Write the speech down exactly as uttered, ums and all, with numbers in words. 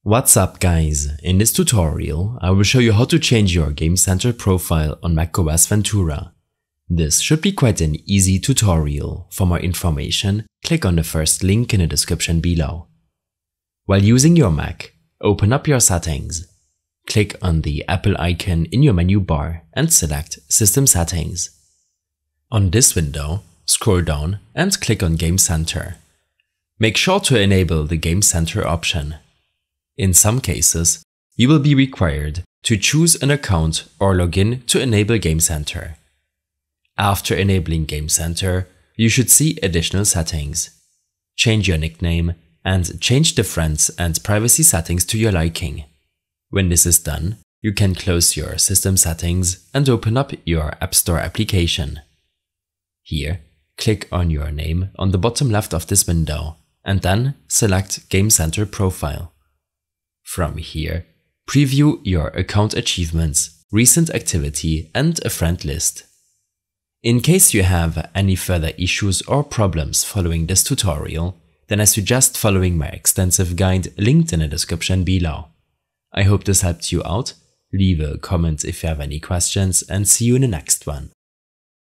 What's up guys, in this tutorial I will show you how to change your Game Center profile on Mac O S Ventura. This should be quite an easy tutorial. For more information, click on the first link in the description below. While using your Mac, open up your settings. Click on the Apple icon in your menu bar and select System Settings. On this window, scroll down and click on Game Center. Make sure to enable the Game Center option. In some cases, you will be required to choose an account or login to enable Game Center. After enabling Game Center, you should see additional settings. Change your nickname and change the friends and privacy settings to your liking. When this is done, you can close your system settings and open up your App Store application. Here, click on your name on the bottom left of this window and then select Game Center Profile. From here, preview your account achievements, recent activity, and a friend list. In case you have any further issues or problems following this tutorial, then I suggest following my extensive guide linked in the description below. I hope this helped you out. Leave a comment if you have any questions and see you in the next one.